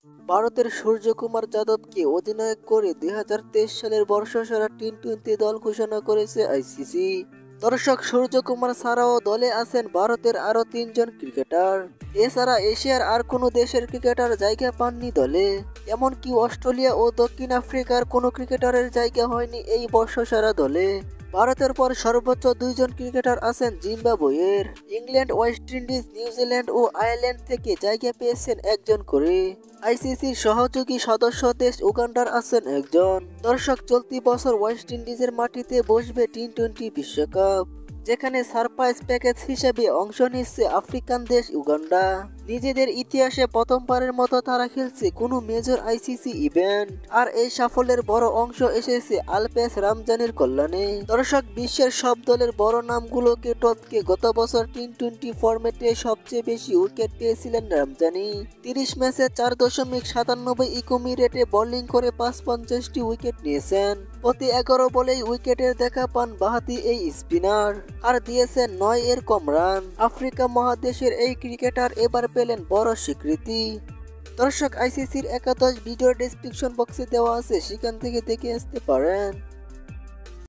ভারতের সূর্যকুমার যাদবকে অধিনায়ক করে ২০২৩ সালের বর্ষসেরা টি-টোয়েন্টি দল ঘোষণা করেছে আইসিসি। দর্শক, সূর্যকুমার ছাড়াও দলে আছেন ভারতের আরও ৩ জন ক্রিকেটার। এছাড়া এশিয়ার আর কোনো দেশের ক্রিকেটার জায়গা পাননি দলে। এমনকি অস্ট্রেলিয়া ও দক্ষিণ আফ্রিকার কোনো ক্রিকেটারের জায়গা হয়নি এই বর্ষসেরা দলে। ভারতের পর সর্বোচ্চ ২ জন ক্রিকেটার আছেন জিম্বাবুয়ের। ইংল্যান্ড, ওয়েস্ট ইন্ডিজ, নিউজিল্যান্ড ও আয়ারল্যান্ড থেকে জায়গা পেয়েছেন ১ জন করে। আইসিসির সহযোগী সদস্য দেশ উগান্ডার আছেন ১ জন। দর্শক, চলতি বছর ওয়েস্ট ইন্ডিজের মাটিতে বসবে টি-টোয়েন্টি বিশ্বকাপ, যেখানে সারপ্রাইজ প্যাকেজ হিসেবে অংশ নিচ্ছে আফ্রিকান দেশ উগান্ডা। নিজেদের ইতিহাসে প্রথমবারের মতো তারা খেলছে কোনো মেজর আইসিসি ইভেন্ট, আর এই সাফল্যের বড় অংশ এসেছে আলপেস রামজানের কল্যাণে। দর্শক, বিশ্বের সব দলের বড় নামগুলোকে টপকে গত বছর টি-টোয়েন্টি ফরম্যাটে সবচেয়ে বেশি উইকেট পেয়েছিলেন রামজানি। ৩০ ম্যাচে ৪.৯৭ ইকোমি রেটে বোলিং করে ৫৫টি উইকেট নিয়েছেন। প্রতি ১১ বলেই উইকেটের দেখা পান বাঁহাতি এই স্পিনার, আর দিয়েছেন ৯ কম রান। আফ্রিকা মহাদেশের এই ক্রিকেটার এবার পেলেন বড় স্বীকৃতি। দর্শক, আইসিসির একাদশ ভিডিও ডেসক্রিপশন বক্সে দেওয়া আছে, সেখান থেকে দেখে আসতে পারেন।